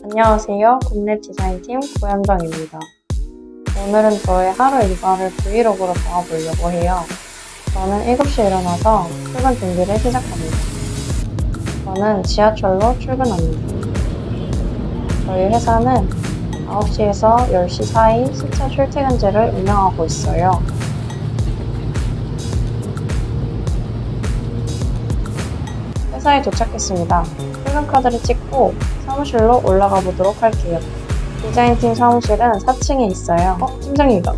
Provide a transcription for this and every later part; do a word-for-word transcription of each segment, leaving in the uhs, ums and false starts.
안녕하세요. 국내 디자인팀 고현정입니다. 오늘은 저의 하루 일과를 브이로그로 담아보려고 해요. 저는 일곱 시에 일어나서 출근 준비를 시작합니다. 저는 지하철로 출근합니다. 저희 회사는 아홉 시에서 열 시 사이 시차 출퇴근제를 운영하고 있어요. 회사에 도착했습니다. 출근 카드를 찍고 사무실로 올라가 보도록 할게요. 디자인팀 사무실은 사 층에 있어요. 어? 팀장님이다.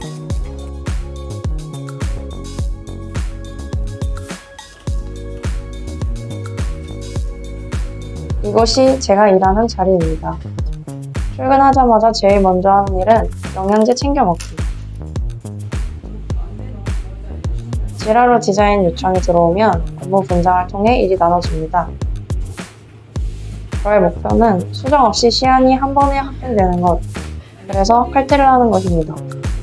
이곳이 제가 일하는 자리입니다. 출근하자마자 제일 먼저 하는 일은 영양제 챙겨 먹기. 지라로 디자인 요청이 들어오면 업무 분장을 통해 일이 나눠집니다. 저의 목표는 수정 없이 시안이 한 번에 확정되는 것, 그래서 칼퇴를 하는 것입니다.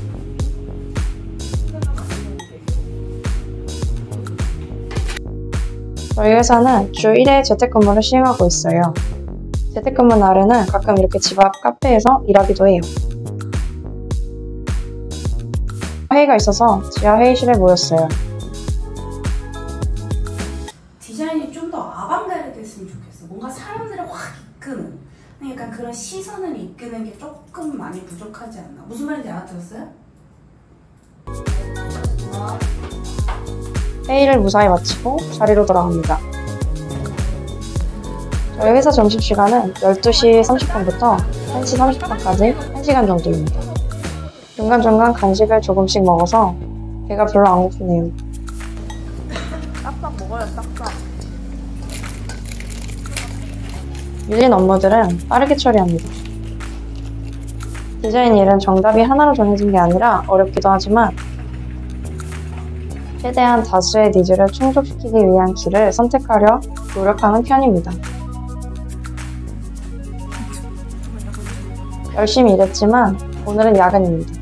저희 회사는 주 일 회 재택근무를 시행하고 있어요. 재택근무 날에는 가끔 이렇게 집 앞 카페에서 일하기도 해요. 회의가 있어서 지하 회의실에 모였어요. 디자인이 좀 더 아방가르드 했으면 좋겠어. 뭔가 사람들을 확 이끄는, 그러니까 그런 시선을 이끄는 게 조금 많이 부족하지 않나? 무슨 말인지 알아들었어요? 회의를 무사히 마치고 자리로 돌아갑니다. 저희 회사 점심시간은 열두 시 삼십 분부터 한 시 삼십 분까지 한 시간 정도입니다. 중간중간 간식을 조금씩 먹어서 배가 별로 안 고프네요. 싹싹 먹어요, 싹싹. 밀린 업무들은 빠르게 처리합니다. 디자인 일은 정답이 하나로 정해진 게 아니라 어렵기도 하지만 최대한 다수의 니즈를 충족시키기 위한 길을 선택하려 노력하는 편입니다. 열심히 일했지만 오늘은 야근입니다.